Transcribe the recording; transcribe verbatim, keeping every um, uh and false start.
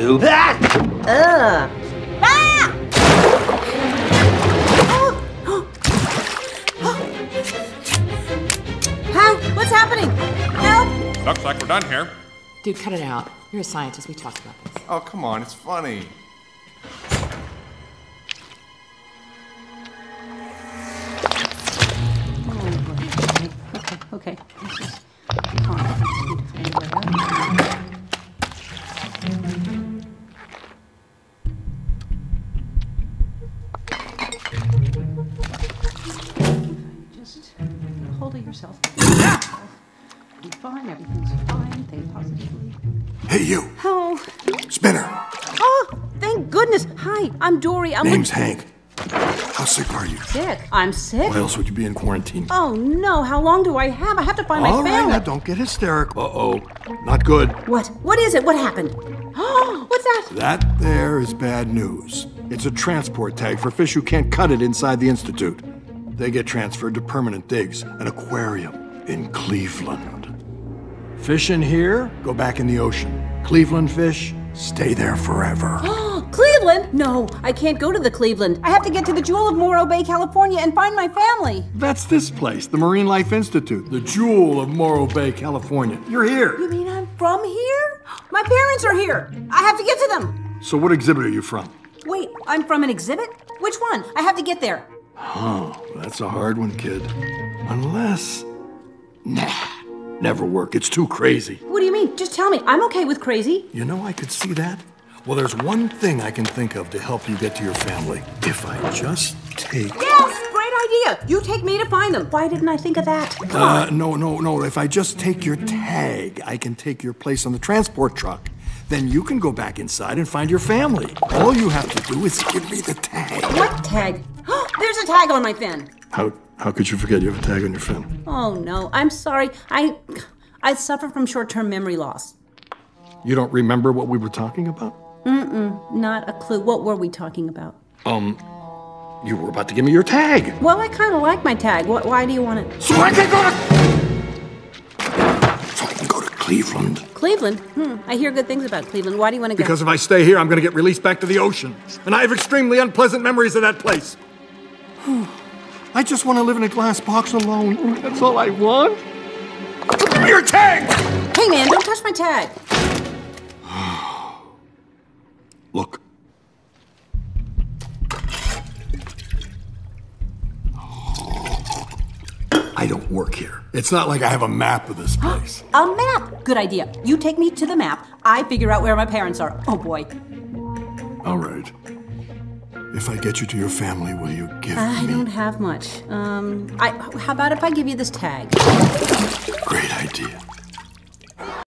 to. Ah! Ugh. Ah! Huh? What's happening? Help! Looks like we're done here. Dude, cut it out. You're a scientist. We talked about this. Oh, come on. It's funny. Okay, okay. Let's just calm down. Just need to find a way out. Just get a hold of yourself. Be fine, everything's fine. Think positively. Hey, you. Oh. Spinner. Oh, thank goodness. Hi, I'm Dory. I'm Name's Hank. How sick are you? sick. I'm sick? Why else would you be in quarantine? Oh, no. How long do I have? I have to find my All right, family. now don't get hysterical. Uh-oh. Not good. What? What is it? What happened? Oh, what's that? That there is bad news. It's a transport tag for fish who can't cut it inside the Institute. They get transferred to Permanent Digs, an aquarium in Cleveland. Fish in here go back in the ocean. Cleveland fish stay there forever. Cleveland? No, I can't go to the Cleveland. I have to get to the Jewel of Morro Bay, California, and find my family. That's this place, the Marine Life Institute, the Jewel of Morro Bay, California. You're here. You mean I'm from here? My parents are here. I have to get to them. So what exhibit are you from? Wait, I'm from an exhibit? Which one? I have to get there. Oh, that's a hard one, kid. Unless... Nah, never work. It's too crazy. What do you mean? Just tell me. I'm okay with crazy. You know I could see that. Well, there's one thing I can think of to help you get to your family. If I just take... Yes, great idea. You take me to find them. Why didn't I think of that? Come Uh, on. no, no, no. If I just take your tag, I can take your place on the transport truck. Then you can go back inside and find your family. All you have to do is give me the tag. What tag? There's a tag on my fin. How, how could you forget you have a tag on your fin? Oh, no. I'm sorry. I, I suffer from short-term memory loss. You don't remember what we were talking about? Mm-mm. Not a clue. What were we talking about? Um, you were about to give me your tag. Well, I kind of like my tag. Wh why do you want it? So I can go to... So I can go to Cleveland. Cleveland? Hmm. I hear good things about Cleveland. Why do you want to go? Because if I stay here, I'm going to get released back to the ocean. And I have extremely unpleasant memories of that place. I just want to live in a glass box alone. That's all I want. Give me your tag! Hey, man, don't touch my tag. Look. I don't work here. It's not like I have a map of this place. A map. Good idea. You take me to the map. I figure out where my parents are. Oh, boy. All right. If I get you to your family, will you give I me... don't have much. Um, I, how about if I give you this tag? Great idea.